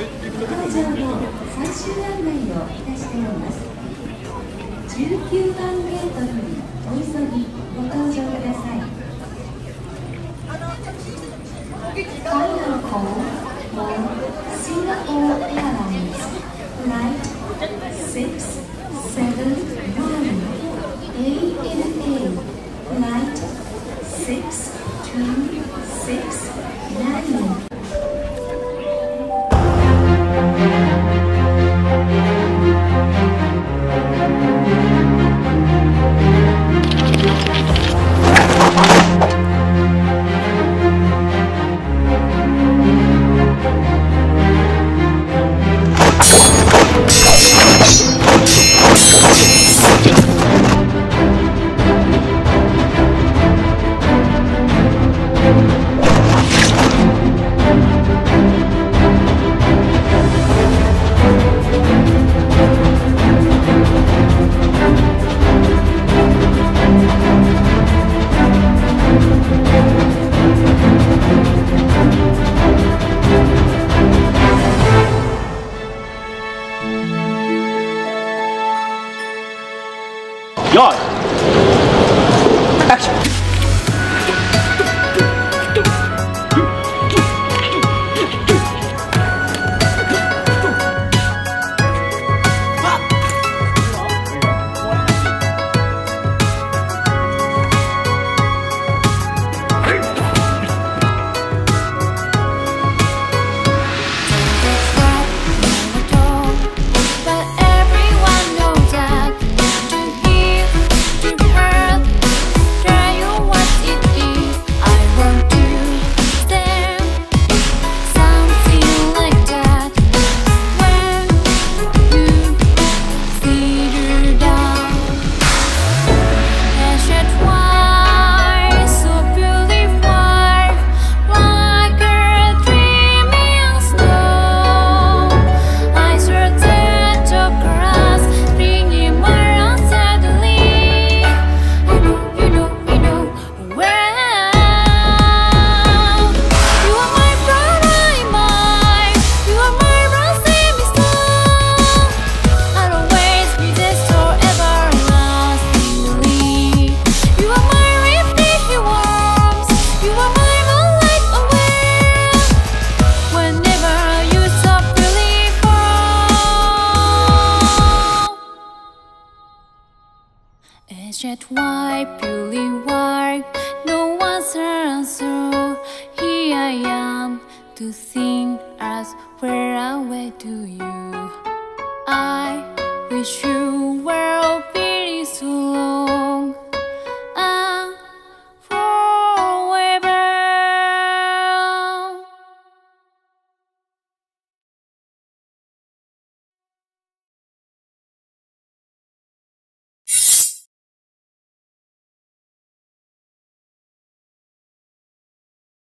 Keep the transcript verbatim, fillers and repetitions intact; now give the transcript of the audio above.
最終案内をいたしております。じゅうきゅうばんゲートよりお急ぎご搭乗ください。Final call for Singapore Airlines Flight six seven one A N A Flight six two six nine. Yawn! Action! Is that why purely work? No one's answer. Here I am to think as where I wait to you. I wish you were open.